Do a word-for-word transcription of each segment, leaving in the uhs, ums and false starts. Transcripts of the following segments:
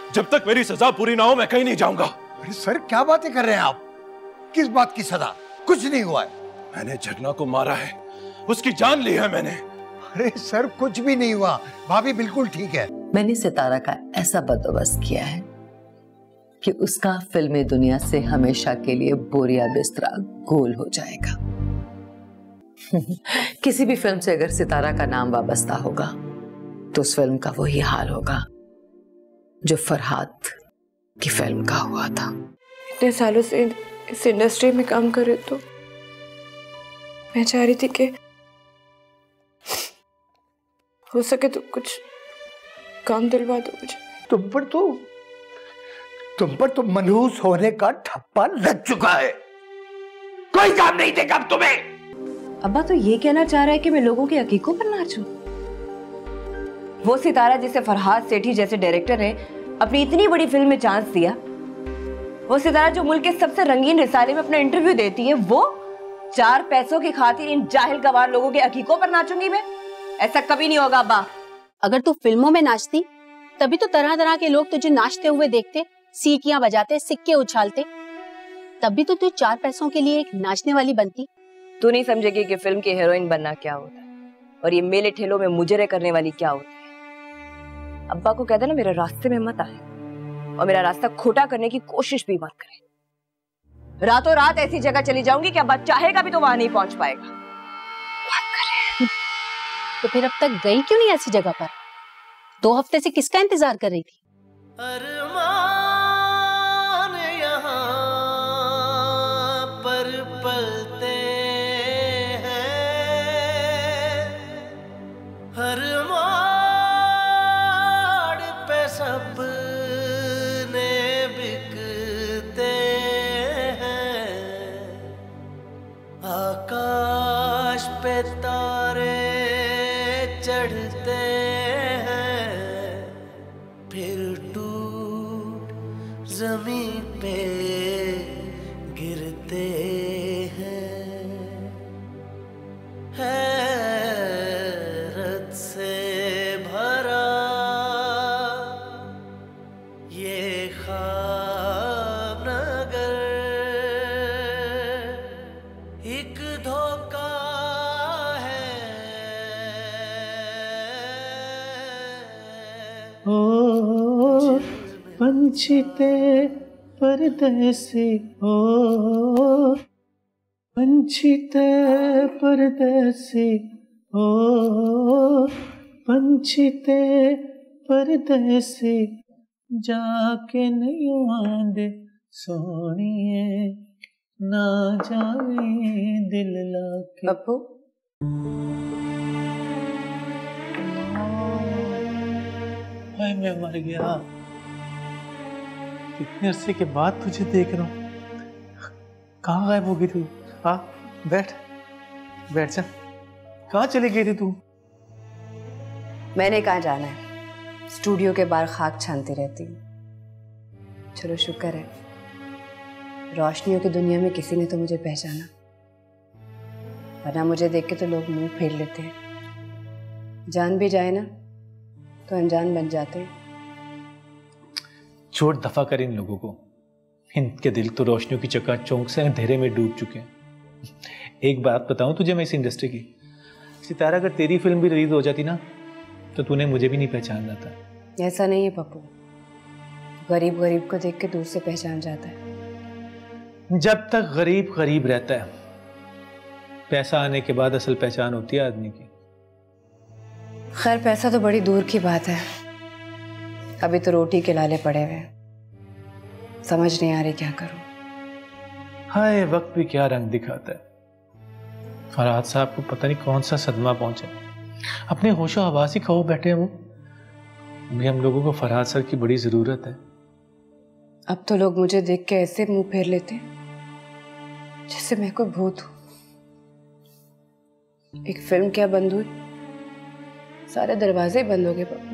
जब तक मेरी सजा पूरी ना हो मैं कहीं नहीं जाऊंगा। अरे सर क्या बातें कर रहे हैं आप? किस बात की सजा? कुछ नहीं हुआ है। मैंने झरना को मारा है, उसकी जान ली है मैंने। अरे सर कुछ भी नहीं हुआ, भाभी बिल्कुल ठीक है। मैंने सितारा का ऐसा बंदोबस्त किया है कि उसका फिल्मी दुनिया से हमेशा के लिए बोरिया बिस्तरा गोल हो जाएगा। किसी भी फिल्म से अगर सितारा का नाम वाबस्ता होगा तो उस फिल्म का वही हाल होगा जो फरहाद की फिल्म का हुआ था। इतने सालों से इस इंडस्ट्री में काम कर रहे तो मैं चाह रही थी कि हो सके तो कुछ काम दिलवा दो मुझे। तुम पर तो तुम पर तो मनहूस होने का ठप्पा लग चुका है। कोई काम नहीं देगा अब तुम्हें। अब्बा तो ये कहना चाह रहा है कि मैं लोगों के हकीकों पर नाचूं? वो सितारा जिसे फरहाद सेठी जैसे डायरेक्टर ने अपनी इतनी बड़ी फिल्म में चांस दिया, वो सितारा जो मुल्क के सबसे रंगीन रिसाले में अपना इंटरव्यू देती है, वो चार पैसों की खातिर इन जाहिल गवार लोगों के हकीकों पर नाचूंगी मैं? ऐसा कभी नहीं होगा अब्बा। अगर तू फिल्मों में नाचती तभी तो तरह तरह के लोग तुझे नाचते हुए देखते, सीटियां बजाते, सिक्के उछालते। तब भी तो तू चार पैसों के लिए एक नाचने वाली बनती। तू नहीं समझेगी कि फिल्म की हीरोइन बनना क्या होता है और ये मेले ठेलों में मुजरे करने वाली क्या होती है। अब्बा को कहते ना मेरे रास्ते में मत आए और मेरा रास्ता खोटा करने की कोशिश भी मत करे। रातों रात ऐसी जगह चली जाऊंगी कि अब्बा चाहेगा भी तो वहां नहीं पहुंच पाएगा। तो फिर अब तक गई क्यों नहीं ऐसी जगह पर? दो हफ्ते से किसका इंतजार कर रही थी? अरमान यहाँ पर पलते हैं, हर मोड़ पे सपने बिकते हैं, आकाश पे तारे चढ़ते हैं, फिर टूट जमीन पे गिरते हैं। हैरत से भरा ये ख्वाब नगर एक धोखा ओ पंछीते परदेसी, ओ पंछीते परदेसी, ओ पंछीते परदेसी, जाके नहीं आंदे सोनिए ना जावे दिल लाके। पप्पू भाई मैं मर गया। कितने अरसे के बाद तुझे देख रहा हूँ। कहाँ गायब हो गई तू? हाँ बैठ बैठ जा। कहाँ चली गई थी तू? मैंने कहाँ जाना है, स्टूडियो के बाहर खाक छानती रहती हूँ। चलो शुक्र है रोशनियों की दुनिया में किसी ने तो मुझे पहचाना, वरना मुझे देख के तो लोग मुंह फेर लेते हैं। जान भी जाए ना तो अनजान बन जाते हैं। छोड़ दफा कर इन लोगों को। इनके दिल तो रोशनियों की चकाचौंध से अंधेरे में डूब चुके हैं। एक बात बताऊं तुझे मैं इस इंडस्ट्री की, सितारा अगर तेरी फिल्म भी रिलीज हो जाती ना तो तूने मुझे भी नहीं पहचानना था। ऐसा नहीं है पप्पू, गरीब गरीब को देख के दूर से पहचान जाता है। जब तक गरीब गरीब रहता है, पैसा आने के बाद असल पहचान होती है आदमी की। खैर पैसा तो बड़ी दूर की बात है, अभी तो रोटी के लाले पड़े हुए, समझ नहीं आ रही क्या करूं। हाय वक्त भी क्या रंग दिखाता है। फरहाद साहब को पता नहीं कौन सा सदमा पहुंचा, अपने होशो हवास ही खो बैठे हैं वो। भी हम लोगों को फरहाद सर की बड़ी जरूरत है। अब तो लोग मुझे देख के ऐसे मुंह फेर लेते हैं जैसे मैं कोई भूत हूं। एक फिल्म क्या बंद हुई, सारे दरवाजे बंद हो गए पप्पू।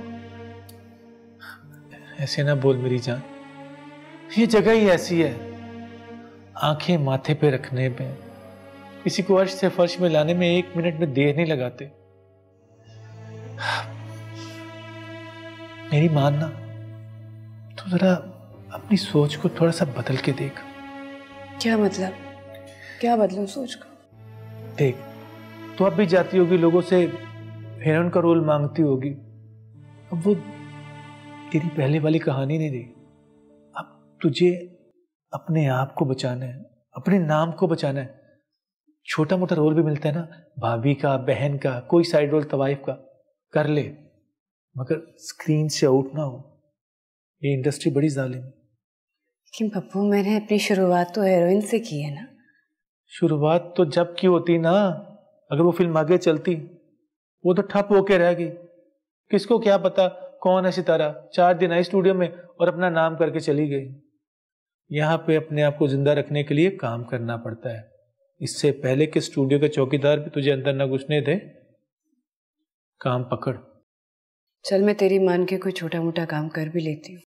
ऐसे ना बोल मेरी जान, ये जगह ही ऐसी है। आंखें माथे पे रखने में, किसी को अर्श से फर्श में लाने में एक मिनट में देर नहीं लगाते। मेरी मानना, तू तो जरा अपनी सोच को थोड़ा सा बदल के देख। क्या मतलब? क्या बदलूं सोच को? देख, तो अब भी जाती होगी लोगों से हीरोइन का रोल मांगती होगी, अब वो तेरी पहले वाली कहानी नहीं रही। अब तुझे अपने आप को बचाना है, अपने नाम को बचाना है। छोटा मोटा रोल भी मिलता है ना, भाभी का, बहन का, कोई साइड रोल तवाइफ का, कर ले, मगर स्क्रीन से आउट ना हो। ये इंडस्ट्री बड़ी जालिम है। लेकिन पप्पू, मैंने अपनी शुरुआत तो हीरोइन से की है ना। शुरुआत तो जब की होती ना, अगर वो फिल्म आगे चलती, वो तो ठप होके रह गई। किसको क्या पता कौन है सितारा, चार दिन आई स्टूडियो में और अपना नाम करके चली गई। यहाँ पे अपने आप को जिंदा रखने के लिए काम करना पड़ता है। इससे पहले कि स्टूडियो के चौकीदार भी तुझे अंदर ना घुसने थे, काम पकड़। चल, मैं तेरी मान के कोई छोटा मोटा काम कर भी लेती हूँ,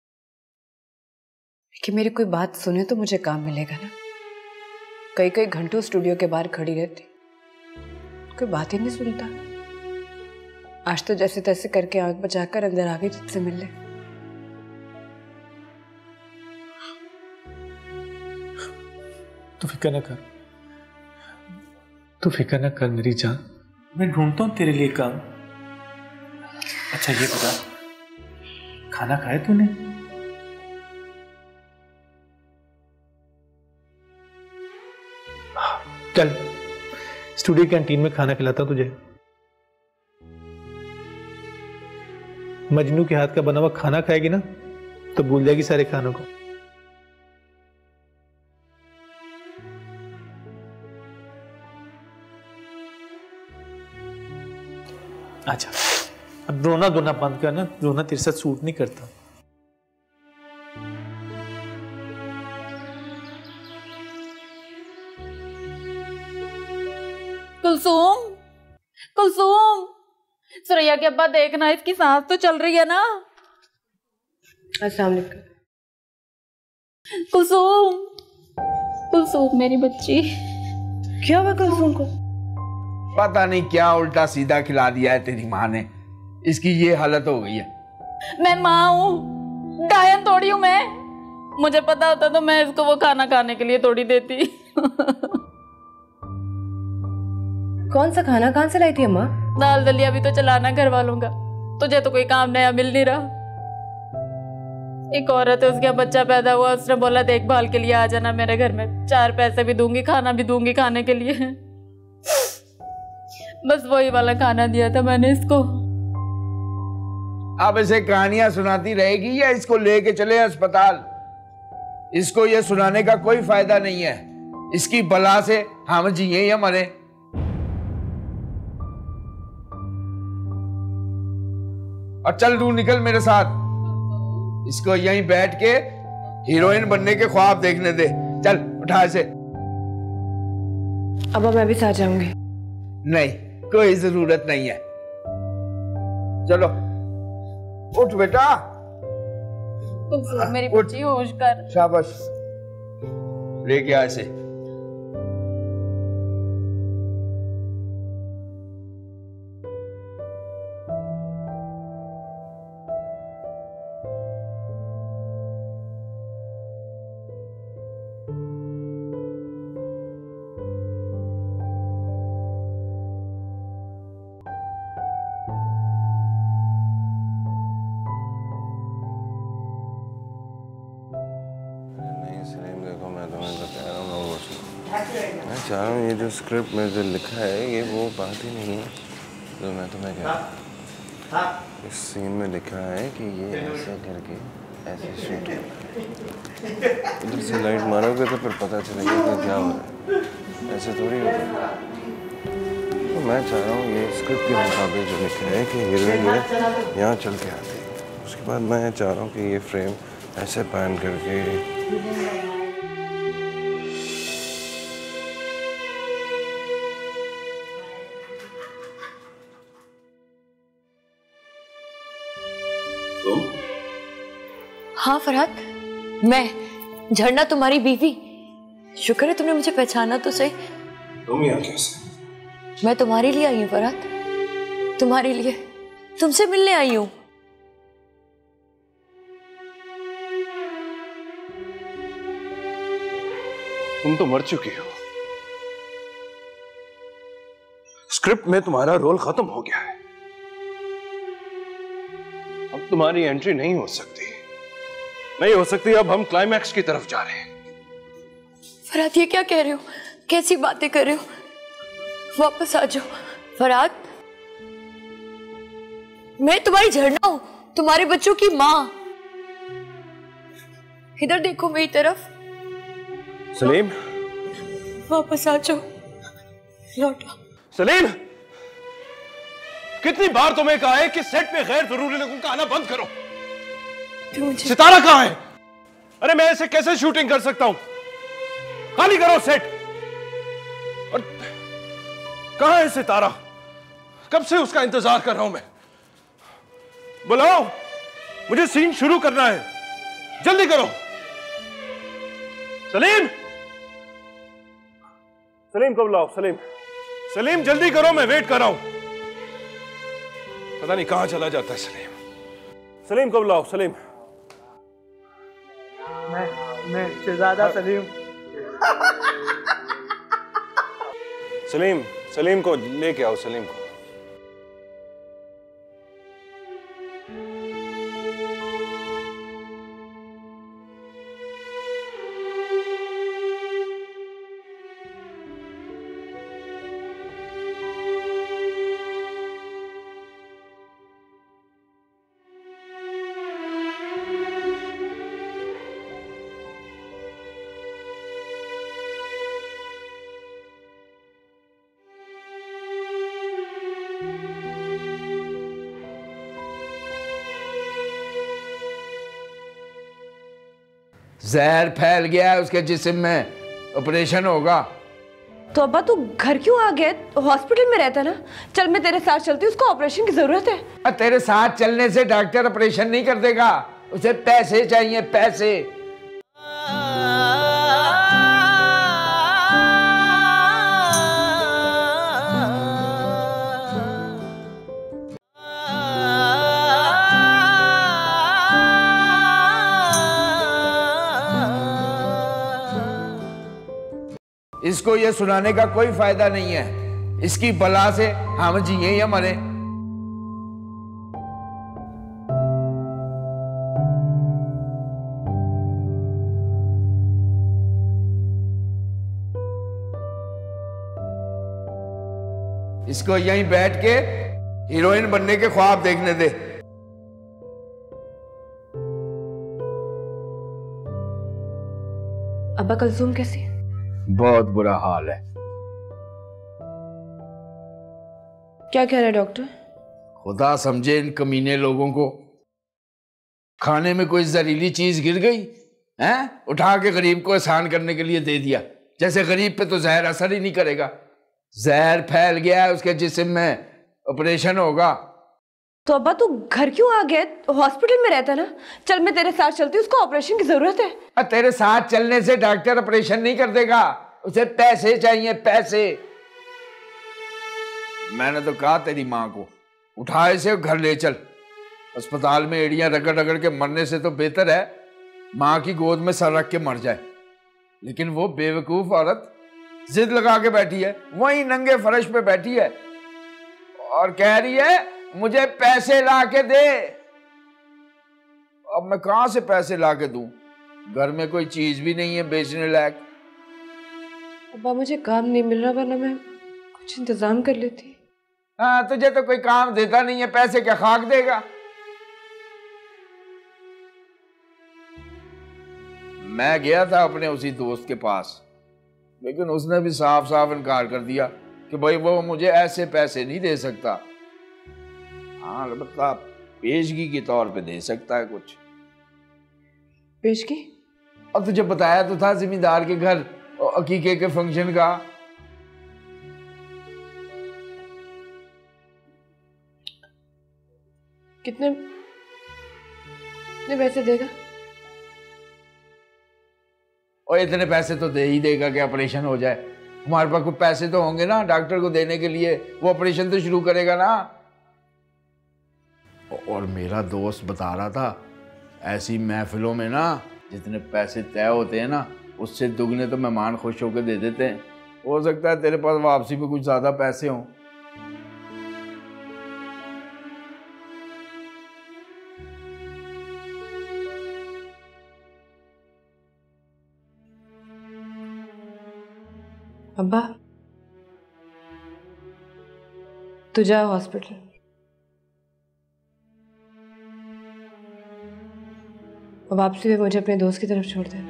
कि मेरी कोई बात सुने तो मुझे काम मिलेगा ना। कई कई घंटों स्टूडियो के बाहर खड़ी रहती, कोई बात ही नहीं सुनता। आज तो जैसे तैसे करके आंख बचाकर अंदर आ गई तुझसे मिलने। तू फिक्र न कर, तू फिक्र न कर मेरी जान, मैं ढूंढता हूँ तेरे लिए काम। अच्छा ये बता, खाना खाया तूने? चल स्टूडियो कैंटीन में खाना खिलाता हूं तुझे। मजनू के हाथ का बना हुआ खाना खाएगी ना तो भूल जाएगी सारे खानों को। अच्छा, अब रोना धोना बंद करना, रोना तेरे साथ सूट नहीं करता। कुलसुम, कुलसुम, सुरैया के अब्बा देखना, इसकी सांस तो चल रही है ना। अस्सलाम वालेकुम। कुलसुम, कुलसुम मेरी बच्ची। क्या हुआ कुलसुम को? पता नहीं क्या उल्टा सीधा खिला दिया है तेरी माँ ने, इसकी ये हालत हो गई है। मैं माँ हूँ, डायन थोड़ी हूँ मैं। मुझे पता होता तो मैं इसको वो खाना खाने के लिए थोड़ी देती। कौन सा खाना कहाँ से लाई थी अम्मा? दाल दलिया भी तो चलाना घर वालों का, तुझे तो कोई काम नया मिल नहीं रहा। एक औरत है, उसका बच्चा पैदा हुआ, उसने बोला देखभाल के लिए आ जाना मेरे घर में, चार पैसे भी दूंगी, खाना भी दूंगी खाने के लिए। बस वही वाला खाना दिया था मैंने इसको। अब इसे कहानियां सुनाती रहेगी या इसको लेके चले अस्पताल? इसको ये सुनाने का कोई फायदा नहीं है। इसकी बला से हम जिए या मरे। और चल तू निकल मेरे साथ, इसको यहीं बैठ के हीरोइन बनने के ख्वाब देखने दे। चल उठा इसे। अब मैं भी साथ जाऊंगी। नहीं, कोई जरूरत नहीं है। चलो उठ बेटा, मेरी बच्ची होश कर। शाबाश, लेके आ इसे। चाह रहा हूँ ये जो स्क्रिप्ट में जो लिखा है ये वो बात ही नहीं है जो मैं तुम्हें कह रहा हूँ। इस सीन में लिखा है कि ये ऐसे करके ऐसे शूट करना, इधर से लाइट मारोगे तो फिर पता चलेगा कि क्या हो रहा है, ऐसे थोड़ी होगा। तो मैं चाह रहा हूँ ये स्क्रिप्ट के मुताबिक जो लिखा है कि हीरोइन ये यहाँ चल के आती है, उसके बाद मैं चाह रहा हूँ कि ये फ्रेम ऐसे पैन करके हाँ फरहाद, मैं झरना तुम्हारी बीवी। शुक्र है तुमने मुझे पहचाना तो सही। तुम यहाँ कैसे? मैं तुम्हारे लिए आई हूँ फरहाद, तुम्हारे लिए, तुमसे मिलने आई हूँ। तुम तो मर चुकी हो। स्क्रिप्ट में तुम्हारा रोल खत्म हो गया है। अब तुम्हारी एंट्री नहीं हो सकती, नहीं हो सकती। अब हम क्लाइमैक्स की तरफ जा रहे हैं। फरहाद, ये क्या कह रहे हो? कैसी बातें कर रहे हो? वापस आ जाओ। फरहाद, मैं तुम्हारी झरना हूं, तुम्हारे बच्चों की माँ। इधर देखो मेरी तरफ। सलीम, वापस आ जाओ, लौटो। सलीम, कितनी बार तुम्हें कहा है कि सेट पे गैर जरूरी लोगों का आना बंद करो। मुझे... सितारा कहाँ है? अरे मैं ऐसे कैसे शूटिंग कर सकता हूं? खाली करो सेट। और कहाँ है सितारा? कब से उसका इंतजार कर रहा हूं मैं। बुलाओ, मुझे सीन शुरू करना है, जल्दी करो। सलीम, सलीम कब लाओ? सलीम, सलीम जल्दी करो, मैं वेट कर रहा हूं। पता नहीं कहां चला जाता है सलीम। सलीम कब लाओ? सलीम, मैं मैं शहजादा सलीम। सलीम, सलीम को लेके आओ। सलीम को जहर फैल गया है उसके जिस्म में, ऑपरेशन होगा। तो अब्बा तू घर क्यों आ गया? हॉस्पिटल में रहता ना। चल मैं तेरे साथ चलती हूँ, उसको ऑपरेशन की जरूरत है। तेरे साथ चलने से डॉक्टर ऑपरेशन नहीं कर देगा, उसे पैसे चाहिए, पैसे। इसको ये सुनाने का कोई फायदा नहीं है। इसकी बला से हम जिए या मरे। इसको यहीं बैठ के हीरोइन बनने के ख्वाब देखने दे। अब्बा कलसूम कैसी है? बहुत बुरा हाल है। क्या कह रहे हैं डॉक्टर? खुदा समझे इन कमीने लोगों को। खाने में कोई जहरीली चीज गिर गई हैं, उठा के गरीब को एहसान करने के लिए दे दिया, जैसे गरीब पे तो जहर असर ही नहीं करेगा। जहर फैल गया है उसके जिस्म में, ऑपरेशन होगा। तो अब्बा तू घर क्यों आ गया? हॉस्पिटल में रहता ना। चल मैं तेरे साथ चलती हूँ, उसको ऑपरेशन की जरूरत है। तेरे साथ चलने से डॉक्टर ऑपरेशन नहीं कर देगा, उसे पैसे चाहिए, पैसे। मैंने तो कहा तेरी माँ को उठा इसे घर ले चल। अस्पताल में एड़ियां रगड़ रगड़ के मरने से तो बेहतर है माँ की गोद में सर रख के मर जाए। लेकिन वो बेवकूफ औरत जिद लगा के बैठी है, वहीं नंगे फर्श पे बैठी है और कह रही है मुझे पैसे ला के दे। अब मैं कहां से पैसे ला के दूं? घर में कोई चीज भी नहीं है बेचने लायक। अब्बा मुझे काम नहीं मिल रहा, वरना मैं कुछ इंतजाम कर लेती। हाँ, तुझे तो कोई काम देता नहीं है, पैसे क्या खाक देगा? मैं गया था अपने उसी दोस्त के पास, लेकिन उसने भी साफ साफ इनकार कर दिया कि भाई वो मुझे ऐसे पैसे नहीं दे सकता। हाँ, अलबत्ता पेशगी के तौर पे दे सकता है कुछ। पेशगी? अब तुझे बताया तो था जिम्मेदार के घर अकीके के फंक्शन का। कितने कितने पैसे देगा? और इतने पैसे तो दे ही देगा कि ऑपरेशन हो जाए। हमारे पास कुछ पैसे तो होंगे ना डॉक्टर को देने के लिए, वो ऑपरेशन तो शुरू करेगा ना। और मेरा दोस्त बता रहा था ऐसी महफिलों में ना जितने पैसे तय होते हैं ना उससे दुगने तो मेहमान खुश होकर दे देते हैं। हो सकता है तेरे पास वापसी में कुछ ज्यादा पैसे हों। अब्बा तू जा हॉस्पिटल। वापसी में मुझे अपने दोस्त की तरफ छोड़ दे।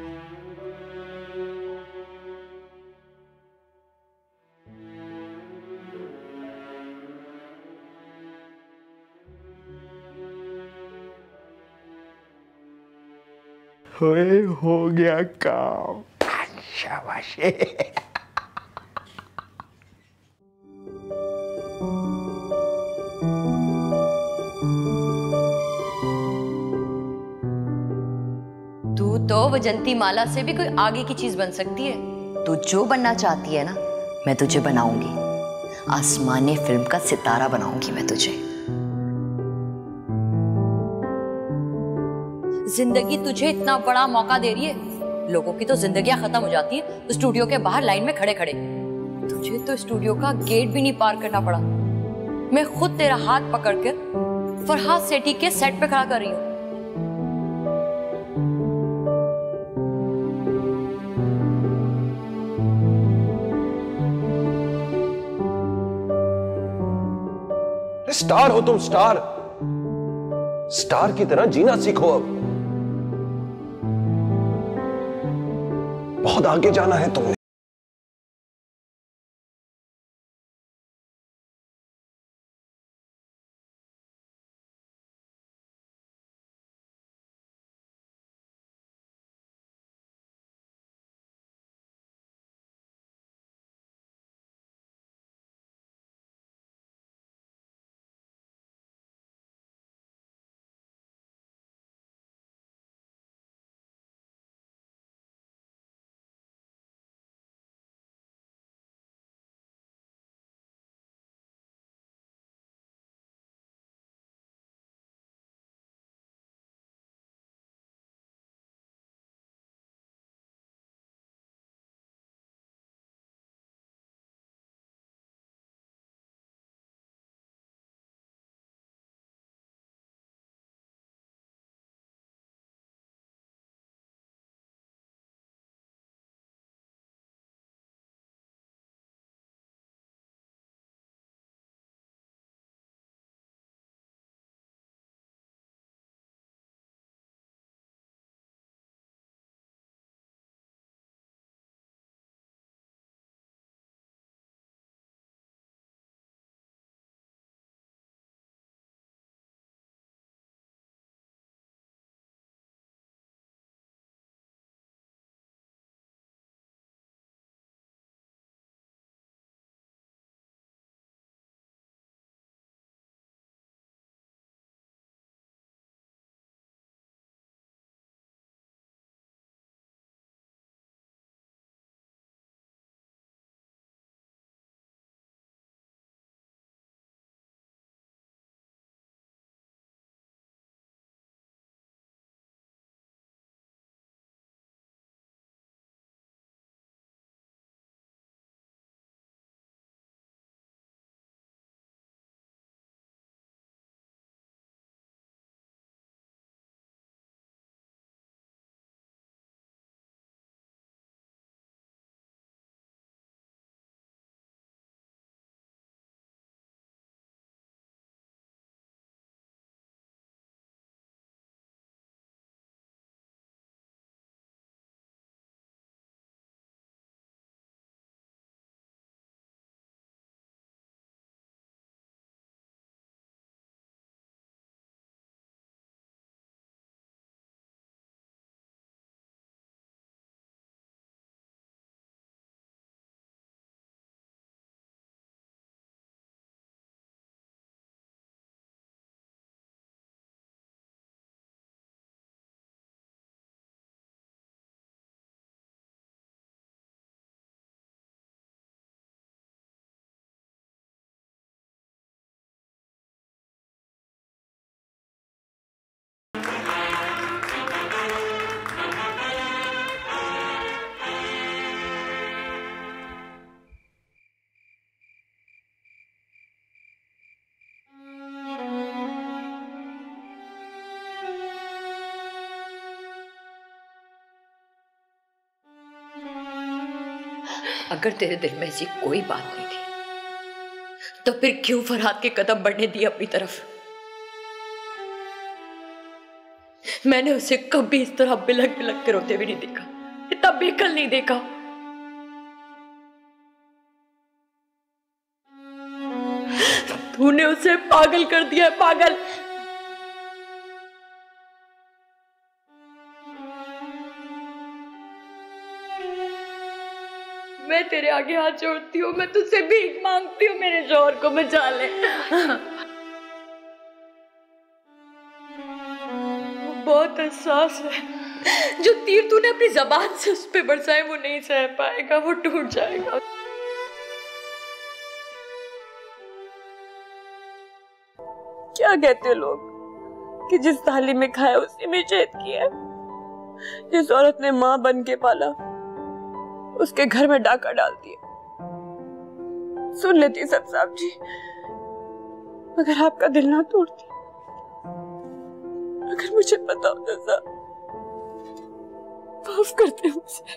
होए हो गया काम। शाबाश। तू तो वजंती माला से भी कोई आगे की चीज बन सकती है। तू जो बनना चाहती है ना, मैं तुझे बनाऊंगी। आसमानी फिल्म का सितारा बनाऊंगी मैं तुझे। जिंदगी तुझे इतना बड़ा मौका दे रही है। लोगों की तो जिंदगियां खत्म हो जाती है तो स्टूडियो के बाहर लाइन में खड़े खड़े। तुझे तो स्टूडियो का गेट भी नहीं पार करना पड़ा। मैं खुद तेरा हाथ पकड़कर फरहाद सेठी के सेट पे खड़ा कर रही हूँ। स्टार हो तुम, स्टार स्टार की तरह जीना सीखो। अब बहुत आगे जाना है तुमने। अगर तेरे दिल में ऐसी कोई बात नहीं थी तो फिर क्यों फरहाद के कदम बढ़ने दिए अपनी तरफ? मैंने उसे कभी इस तरह बिलक बिलक के रोते भी नहीं देखा, इतना बेकल नहीं देखा। तूने उसे पागल कर दिया, पागल। मैं तेरे आगे हाथ जोड़ती हूँ, मैं तुझसे भीख मांगती हूँ, मेरे जौहर को बचा ले। वो बहुत एहसास है, जो तीर तूने अपनी जबान से उस पे बरसाए वो नहीं सह पाएगा, वो टूट जाएगा। क्या कहते हैं लोग कि जिस थाली में खाया उसी में छेद किया। जिस औरत ने माँ बन के पाला उसके घर में डाका डाल दिया। सुन लेती सब साहब जी, अगर आपका दिल ना तोड़ती, अगर मुझे पता होता साहब, माफ करते मुझे।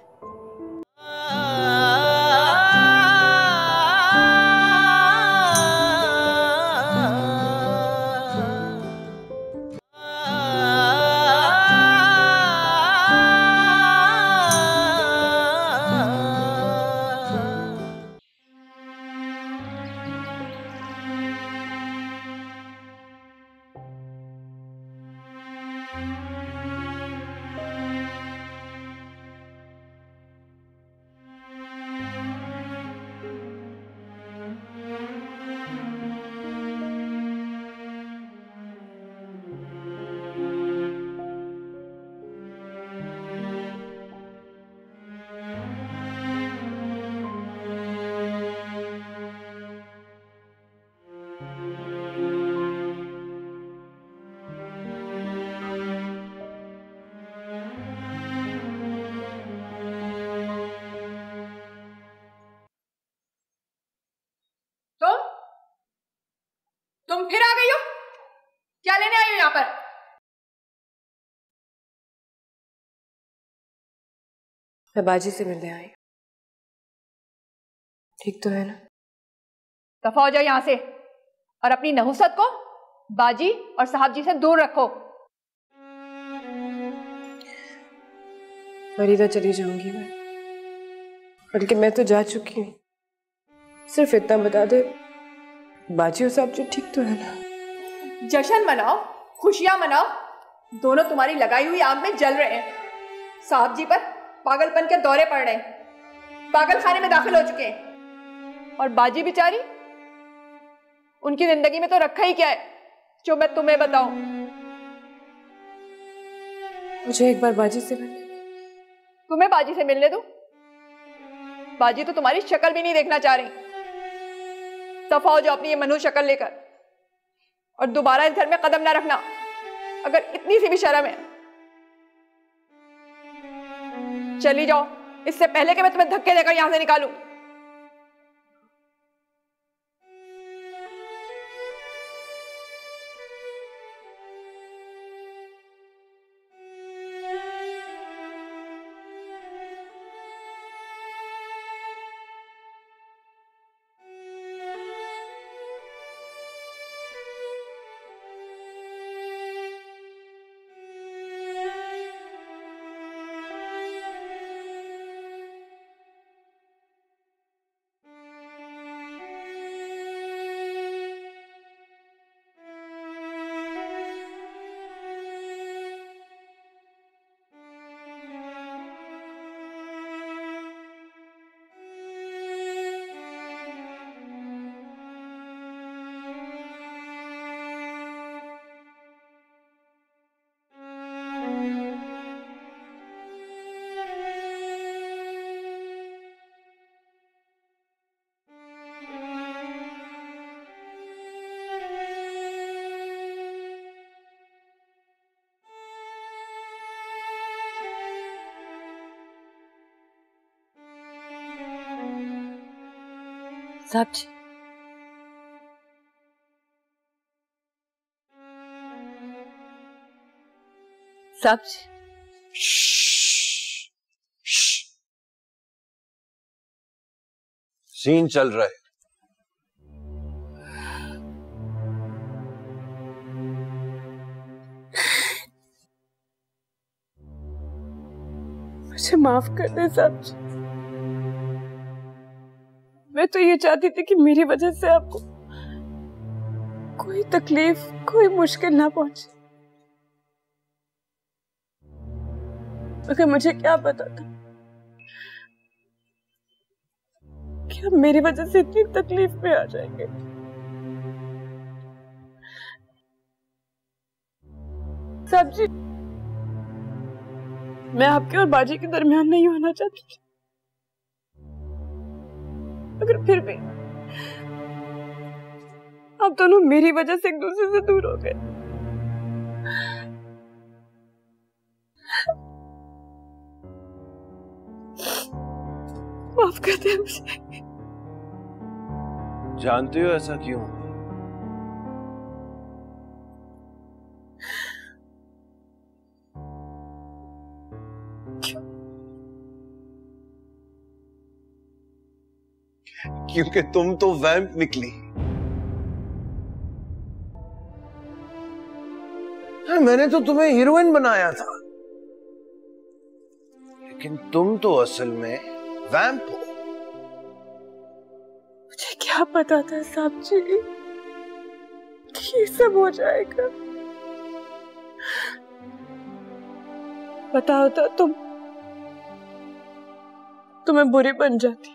तुम फिर आ गई हो? क्या लेने आई हो यहाँ पर? मैं बाजी से मिलने आई। ठीक तो है ना? दफा हो जाओ यहाँ से और अपनी नहुसत को बाजी और साहब जी से दूर रखो। फरीदा चली जाऊंगी मैं, बल्कि मैं तो जा चुकी हूँ। सिर्फ इतना बता दे, बाजी और साहब जी ठीक तो है ना? जश्न मनाओ, खुशियां मनाओ, दोनों तुम्हारी लगाई हुई आग में जल रहे हैं। साहब जी पर पागलपन के दौरे पड़ रहे हैं, पागल खाने में दाखिल हो चुके हैं। और बाजी बेचारी, उनकी जिंदगी में तो रखा ही क्या है जो मैं तुम्हें बताऊं? मुझे एक बार बाजी से मिलने। तुम्हें बाजी से मिलने दूं? बाजी तो तुम्हारी शक्ल भी नहीं देखना चाह रही। दफा हो जाओ अपनी ये मनहूस शक्ल लेकर और दोबारा इस घर में कदम ना रखना, अगर इतनी सी भी शर्म है। चली जाओ, इससे पहले कि मैं तुम्हें धक्के देकर यहां से निकालूं। साहब जी, साहब जी। सीन चल रहा है। मुझे माफ कर दे साहब जी। मैं तो ये चाहती थी कि मेरी वजह से आपको कोई तकलीफ, कोई मुश्किल ना पहुंचे, मगर मुझे क्या पता था कि आप मेरी वजह से इतनी तकलीफ में आ जाएंगे। साहब जी, मैं आपके और बाजी के दरमियान नहीं होना चाहती थी, मगर फिर भी आप दोनों मेरी वजह से एक दूसरे से दूर हो गए। माफ कर दे मुझे। जानते हो ऐसा क्यों? क्यों? क्योंकि तुम तो वैम्प निकली। मैंने तो तुम्हें हीरोइन बनाया था, लेकिन तुम तो असल में वैम्प हो। मुझे क्या पता था साहब जी कि ये सब हो जाएगा। पता होता तुम तुम्हें बुरी बन जाती,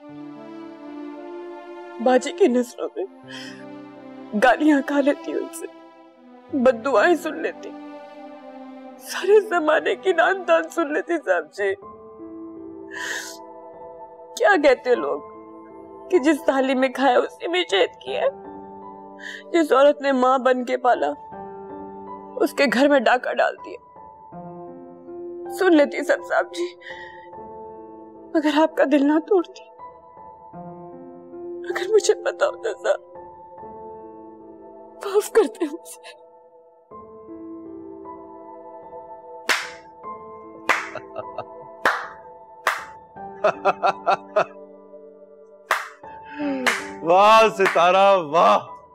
बाजी की नजरों में गालियां खा लेती, उनसे बद्दुआएं सुन लेती, सारे जमाने की नान तान सुन लेती। साहब जी, क्या कहते लोग कि जिस थाली में खाया उसी में छेद किया। जिस औरत ने मां बन के पाला उसके घर में डाका डाल दिया। सुन लेती सब साहब जी, मगर आपका दिल ना तोड़ती। अगर मुझे पता होता साहब, माफ करते मुझे। वाह सितारा वाह,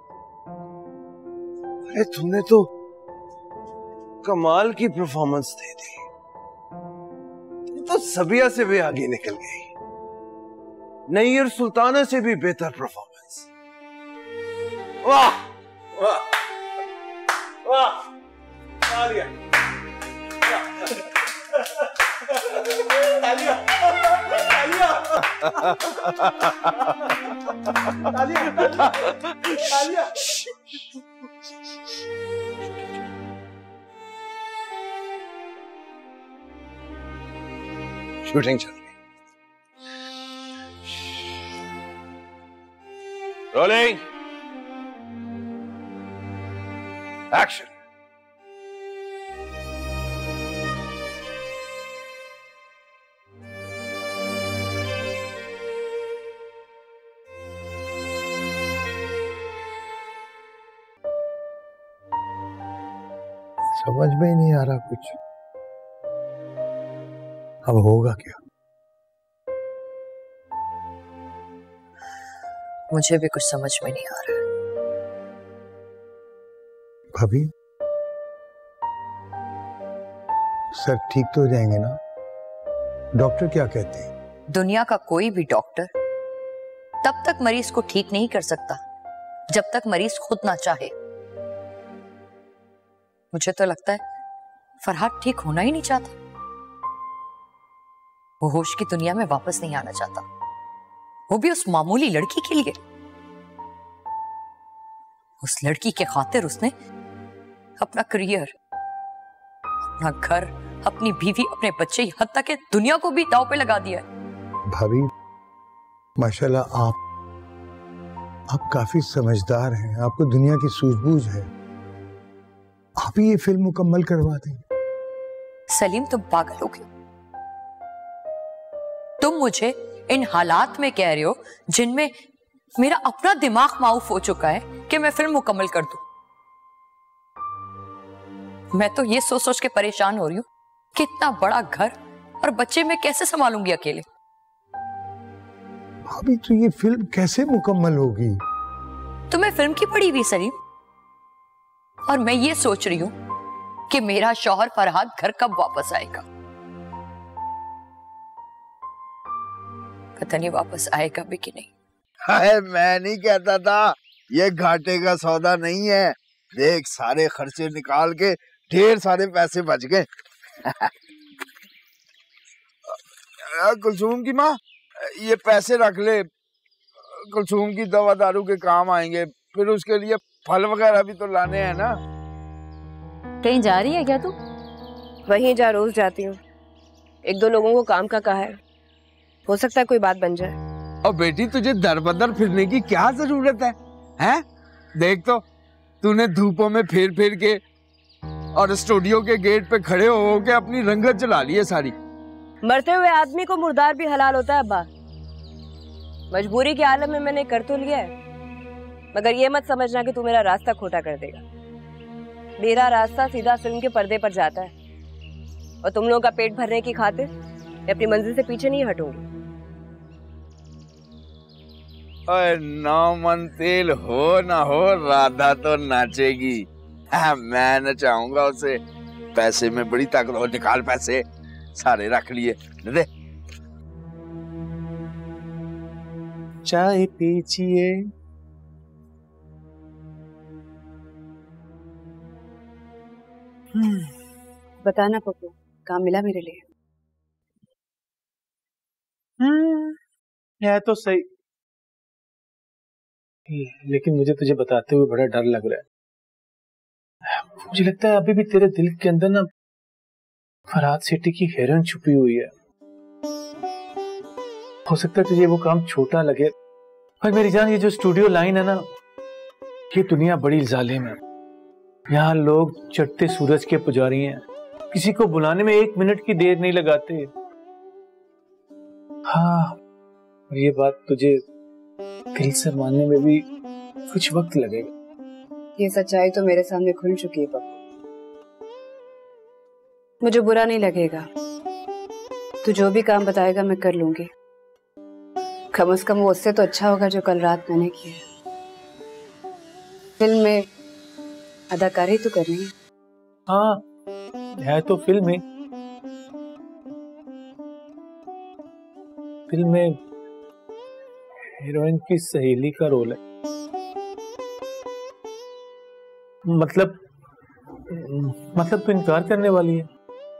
अरे तुमने तो कमाल की परफॉर्मेंस दे दी। तुम तो सबिया से भी आगे निकल गई, नैयर सुल्ताना से भी बेहतर परफॉर्मेंस। वाह वाह वाह, तालियां तालियां तालियां तालियां। शूटिंग चल रही। Rolling action. समझ में ही नहीं आ रहा कुछ, अब होगा क्या? मुझे भी कुछ समझ में नहीं आ रहा है। भाभी, सर ठीक तो हो जाएंगे ना? डॉक्टर क्या कहते हैं? दुनिया का कोई भी डॉक्टर तब तक मरीज को ठीक नहीं कर सकता जब तक मरीज खुद ना चाहे। मुझे तो लगता है फरहाद ठीक होना ही नहीं चाहता। वो होश की दुनिया में वापस नहीं आना चाहता, वो भी उस मामूली लड़की के लिए। उस लड़की के खातिर उसने अपना करियर, अपना घर, अपनी बीवी, अपने बच्चे, यहाँ तक कि दुनिया को भी दांव पे लगा दिया है। भाभी माशाल्लाह, आप आप काफी समझदार हैं, आपको दुनिया की सूझबूझ है। आप ही ये फिल्म मुकम्मल करवा देंगे। सलीम, तुम पागल हो गए। तुम मुझे इन हालात में कह रहे हो जिनमें मेरा अपना दिमाग माऊफ हो चुका है कि मैं फिल्म मुकम्मल कर दूं। मैं तो ये सोच सोच के परेशान हो रही हूं कि इतना बड़ा घर और बच्चे मैं कैसे संभालूंगी अकेले। अभी तो ये फिल्म कैसे मुकम्मल होगी? तुम्हें फिल्म की पड़ी हुई सलीम, और मैं ये सोच रही हूं कि मेरा शौहर फरहाद घर कब वापस आएगा। पता नहीं वापस आएगा भी कि नहीं। हाय, मैं नहीं कहता था ये घाटे का सौदा नहीं है। देख, सारे खर्चे निकाल के ढेर सारे पैसे बच गए। कुलसूम की माँ, ये पैसे रख ले, कुलसूम की दवा दारू के काम आएंगे। फिर उसके लिए फल वगैरह भी तो लाने हैं ना। कहीं जा रही है क्या तू? वहीं जा रोज जाती हूँ। एक दो लोगों को काम का कहा है, हो सकता है कोई बात बन जाए। और बेटी, तुझे दर बदर फिरने की क्या जरूरत है? हैं? देख तो, तूने धूपों में फेर फेर के और स्टूडियो के गेट पे खड़े हो के अपनी रंगत जला ली है सारी। मरते हुए आदमी को मुर्दार भी हलाल होता है अब्बा। मजबूरी के आलम में मैंने कर तो लिया है, मगर ये मत समझना कि तू मेरा रास्ता खोटा कर देगा। मेरा रास्ता सीधा फिल्म के पर्दे पर जाता है, और तुम लोगों का पेट भरने की खातिर मैं अपनी मंजिल से पीछे नहीं हटूंगी। ओए नौमन, तेल हो ना हो, राधा तो नाचेगी। हाँ, मैं नचाऊंगा उसे। पैसे में बड़ी ताकत हो, निकाल पैसे सारे रख लिए। दे चाय पीजिए। बताना पप्पू, काम मिला मेरे लिए? हम्म, यह तो सही, लेकिन मुझे तुझे बताते हुए बड़ा डर लग रहा है। मुझे लगता है अभी भी तेरे दिल के अंदर ना फरहाद सेठी की हेरोइन छुपी हुई है। हो सकता है तुझे वो काम छोटा लगे, पर मेरी जान, ये जो स्टूडियो लाइन है ना, ये दुनिया बड़ी जालिम है। यहाँ लोग चढ़ते सूरज के पुजारी हैं, किसी को बुलाने में एक मिनट की देर नहीं लगाते। हाँ, और ये बात तुझे दिल से मानने में भी कुछ वक्त लगेगा। ये सच्चाई तो मेरे सामने खुल चुकी है पप्पू। मुझे बुरा नहीं लगेगा, तू जो भी काम बताएगा मैं कर लूंगी। कम से कम वो उससे तो अच्छा होगा जो कल रात मैंने किया। फिल्म में अदाकारी तो करनी है। हाँ, है तो फिल्म में फिल्म में हीरोइन की सहेली का रोल है। मतलब मतलब तो इनकार करने वाली है।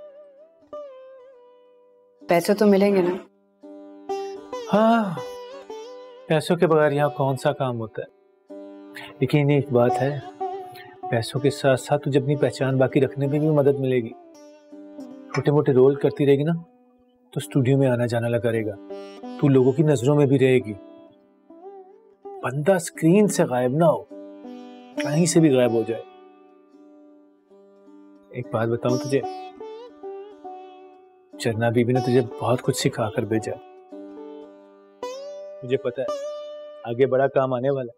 पैसे तो मिलेंगे ना? हाँ, पैसों के बगैर यहाँ कौन सा काम होता है। लेकिन एक बात है, पैसों के साथ साथ तुझे अपनी पहचान बाकी रखने में भी मदद मिलेगी। छोटे मोटे रोल करती रहेगी ना, तो स्टूडियो में आना जाना लगा रहेगा, तू लोगों की नजरों में भी रहेगी। बंदा स्क्रीन से गायब ना हो, कहीं से भी गायब हो जाए। एक बात बताऊं तुझे, चरना बीबी ने तुझे बहुत कुछ सिखा कर भेजा। मुझे पता है आगे बड़ा काम आने वाला है।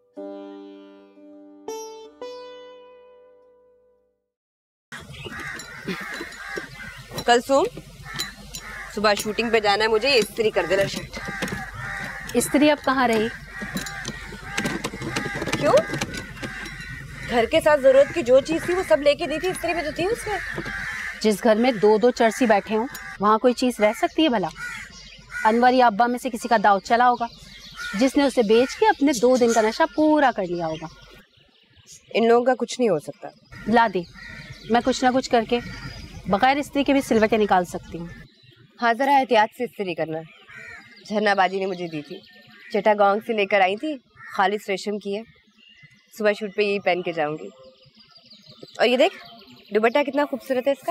कल सुन, सुबह शूटिंग पे जाना है मुझे, ये इस्त्री कर देना शर्ट। इस्त्री अब कहाँ रही? क्यों? घर के साथ जरूरत की जो चीज थी वो सब लेके दी थी, इस्त्री भी तो थी उसमें। जिस घर में दो दो चर्सी बैठे हों, वहाँ कोई चीज रह सकती है भला? अनवर या अब्बा में से किसी का दाव चला होगा, जिसने उसे बेच के अपने दो दिन का नशा पूरा कर लिया होगा। इन लोगों का कुछ नहीं हो सकता। ला दी, मैं कुछ ना कुछ करके बगैर इस्त्री के भी सिलवटें निकाल सकती हूँ। हाँ, जरा एहतियात से इस्त्री करना। झरना बाजी ने मुझे दी थी, चिटागोंग से लेकर आई थी, खालिस रेशम की है। सुबह शूट पे यही पहन के जाऊंगी। और ये देख, दुपट्टा कितना खूबसूरत है इसका।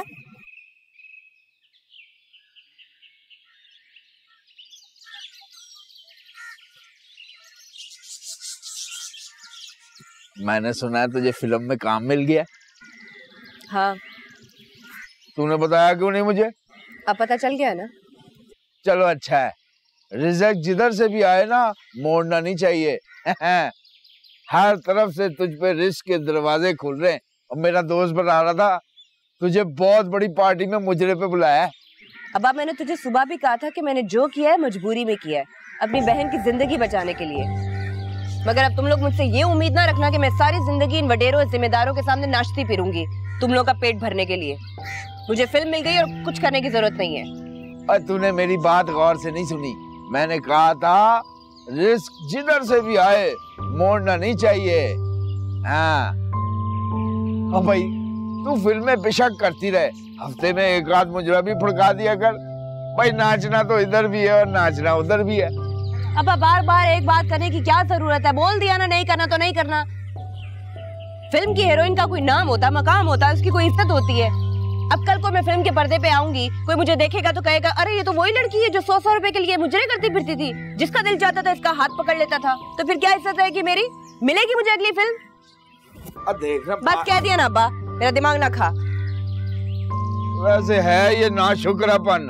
मैंने सुना है तुझे फिल्म में काम मिल गया। हाँ। तूने बताया क्यों नहीं मुझे? अब पता चल गया ना। चलो अच्छा है, रिजल्ट जिधर से भी आए ना, मोड़ना नहीं चाहिए। हर तरफ से तुझ पे रिस्क के दरवाजे खुल रहे हैं। और मेरा दोस्त बता रहा था तुझे बहुत बड़ी पार्टी में मुजरे पे बुलाया है। अब मैंने तुझे सुबह भी कहा था कि मैंने जो किया है मजबूरी में किया है, अपनी बहन की जिंदगी बचाने के लिए। मगर अब तुम लोग मुझसे ये उम्मीद ना रखना कि मैं सारी जिंदगी इन वडेरों जिम्मेदारों के सामने नाचती फिरूंगी तुम लोग का पेट भरने के लिए। मुझे फिल्म मिल गई और कुछ करने की जरूरत नहीं है। और तूने मेरी बात गौर से नहीं सुनी। मैंने कहा था रिस्क जिधर से भी आए मोड़ना नहीं चाहिए। हाँ अब भाई तू फिल्म में बेशक करती रहे, हफ्ते में एक आध मुजरा भी फुड़का दिया कर। भाई नाचना तो इधर भी है और नाचना उधर भी है। अब बार बार एक बात करने की क्या जरूरत है? बोल दिया ना, नहीं करना तो नहीं करना। फिल्म की हीरोइन का कोई नाम होता, मकाम होता, उसकी कोई इज्जत होती है। अब कल को मैं फिल्म के पर्दे पे आऊंगी, कोई मुझे देखेगा तो कहेगा अरे ये तो वही लड़की है जो सौ सौ रुपए के लिए मुजरे करती फिरती थी, जिसका दिल चाहता था इसका हाथ पकड़ लेता था। तो फिर क्या इज्जत रहेगी मेरी? मिलेगी मुझे अगली फिल्म? अब देख रहा बस कह दिया ना अब्बा, मेरा दिमाग ना खा। वैसे है ये नाशुक्रापन।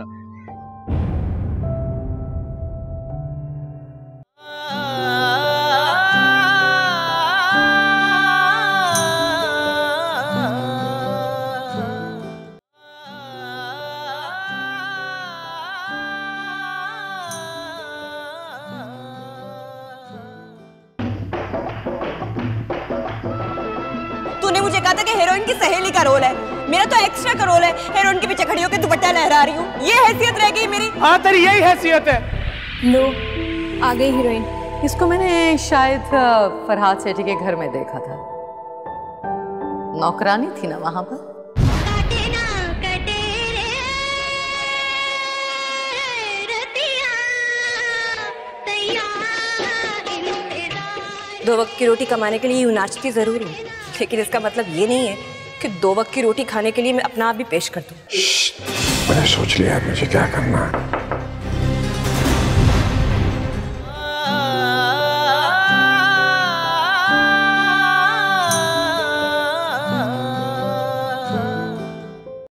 मुझे कहा था कि हीरोइन की सहेली का रोल है, मेरा तो एक्स्ट्रा का रोल है। हीरोइन के पीछे खड़ी होकर दुपट्टा लहरा रही हूँ, ये हैसियत रह गई मेरी। हाँ तेरी यही हैसियत है। लो आ गई हीरोइन। इसको मैंने शायद फरहाद सेठी के घर में देखा था, नौकरानी थी ना वहां पर। दो वक्त की रोटी कमाने के लिए यूं नाचती जरूर हूँ, लेकिन इसका मतलब ये नहीं है कि दो वक्त की रोटी खाने के लिए मैं अपना आप भी पेश कर दूं। मैंने सोच लिया है मुझे क्या करना है।